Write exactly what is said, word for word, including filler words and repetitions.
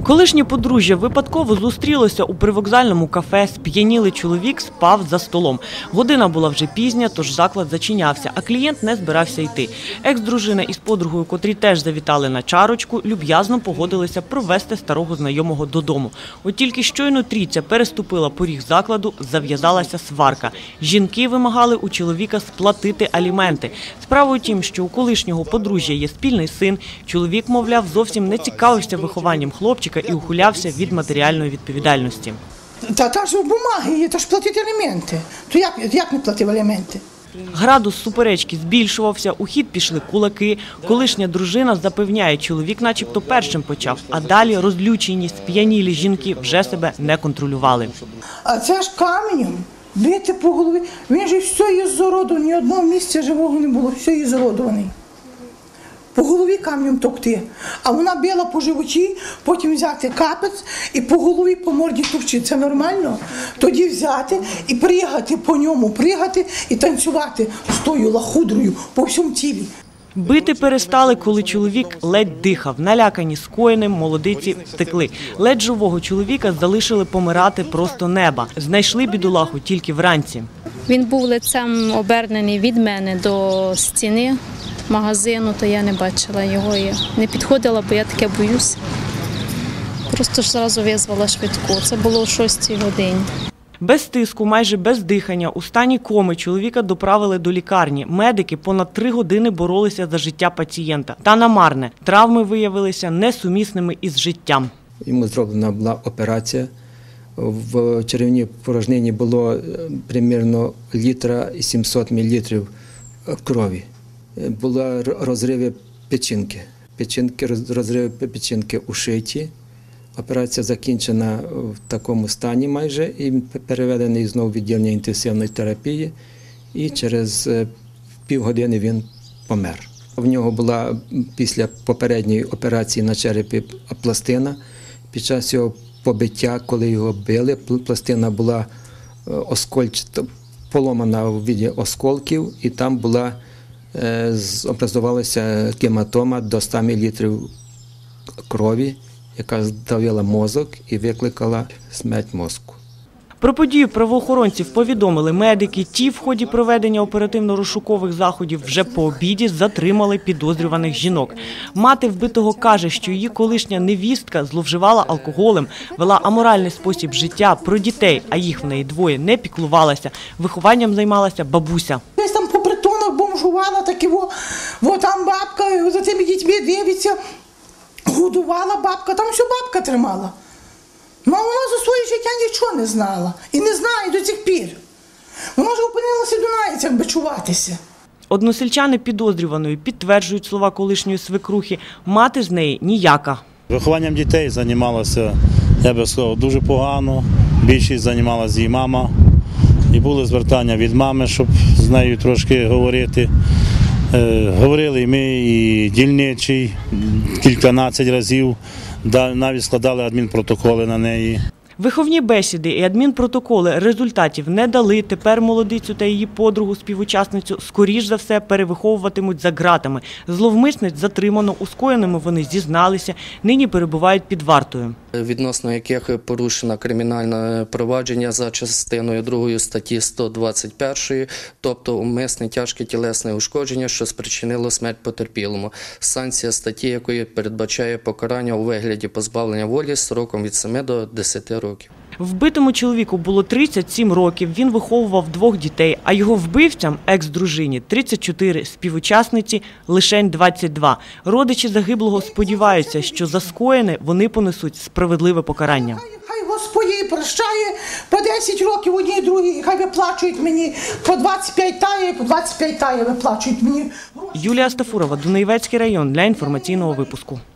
Колишнє подружжя випадково зустрілося у привокзальному кафе, сп'янілий чоловік спав за столом. Година була вже пізня, тож заклад зачинявся, а клієнт не збирався йти. Екс-дружина із подругою, котрі теж завітали на чарочку, люб'язно погодилися провести старого знайомого додому. От тільки щойно трійця переступила поріг закладу, зав'язалася сварка. Жінки вимагали у чоловіка сплатити аліменти. Справа у тім, що у колишнього подружжя є спільний син, чоловік, мовляв, зовсім не цікавився вихованням хлопчика і ухилявся від матеріальної відповідальності. Та, та ж бумаги є, та ж платити аліменти. То як, як не платив аліменти? Градус суперечки збільшувався, у хід пішли кулаки. Колишня дружина запевняє, чоловік начебто першим почав, а далі розлючені, сп'янілі жінки вже себе не контролювали. А це ж каменем бити по голові. Він же все ізуродований, ні одного місця живого не було, все ізуродований. По голові камнем товкти, а вона била по животі, потім взяти капець і по голові, по морді товчи. Це нормально? Тоді взяти і пригати по ньому, пригати і танцювати з тою лахудрою по всьому тілі. Бити перестали, коли чоловік ледь дихав. Налякані скоєним, молодиці втекли. Ледь живого чоловіка залишили помирати просто неба. Знайшли бідолаху тільки вранці. Він був лицем обернений від мене до стіни магазину, то я не бачила його. Я не підходила, бо я таке боюся. Просто ж одразу визвала швидку. Це було о шостій годині. Без тиску, майже без дихання, у стані коми чоловіка доправили до лікарні. Медики понад три години боролися за життя пацієнта. Та намарне. Травми виявилися несумісними із життям. Йому зроблена була операція. В черевній порожнині було приблизно літра і сімсот мілілітрів крові. Були розриви печінки. Печінки, розриви печінки ушиті. Операція закінчена в такому стані майже і переведений знову в відділення інтенсивної терапії. І через півгодини він помер. В нього була після попередньої операції на черепі пластина. Під час його побиття, коли його били, пластина була оскольчата, поломана у віді осколків, і там була, образувалася гематома до ста мілілітрів крові, яка здавила мозок і викликала смерть мозку. Про подію правоохоронців повідомили медики. Ті в ході проведення оперативно-розшукових заходів вже по обіді затримали підозрюваних жінок. Мати вбитого каже, що її колишня невістка зловживала алкоголем, вела аморальний спосіб життя, про дітей, а їх в неї двоє, не піклувалася. Вихованням займалася бабуся. Десь там по притонах бомжувала, такі, во, во там бабка за тими дітьми дивиться, годувала бабка, там всю бабка тримала. Ну, вона за своє життя нічого не знала. І не знає до цих пір. Вона ж опинилася до Дунаєць, як бичуватися. Односельчани підозрюваної підтверджують слова колишньої свекрухи. Мати з неї ніяка. Вихованням дітей займалася, я би сказав, дуже погано. Більшість займалася її мама. І були звертання від мами, щоб з нею трошки говорити. Говорили і ми, і дільничий, кільканадцять разів, навіть складали адмінпротоколи на неї. Виховні бесіди і адмінпротоколи результатів не дали. Тепер молодицю та її подругу, співучасницю, скоріш за все перевиховуватимуть за ґратами. Зловмисниць затримано, у скоєному вони зізналися, нині перебувають під вартою. Відносно яких порушено кримінальне провадження за частиною другої статті сто двадцять першої, тобто умисне тяжке тілесне ушкодження, що спричинило смерть потерпілому. Санкція статті, якої передбачає покарання у вигляді позбавлення волі строком від семи до десяти років. Вбитому чоловіку було тридцять сім років, він виховував двох дітей, а його вбивцям, екс-дружині, тридцять чотири, співучасниці лишень двадцять два. Родичі загиблого сподіваються, що за скоєне вони понесуть справедливе покарання. Хай Господь їй прощає по десять років одній, другій, хай виплачують мені по двадцять п'ять тає, по двадцять п'ять тає виплачують мені. Юлія Стафурова, Дунаєвецький район, для інформаційного випуску.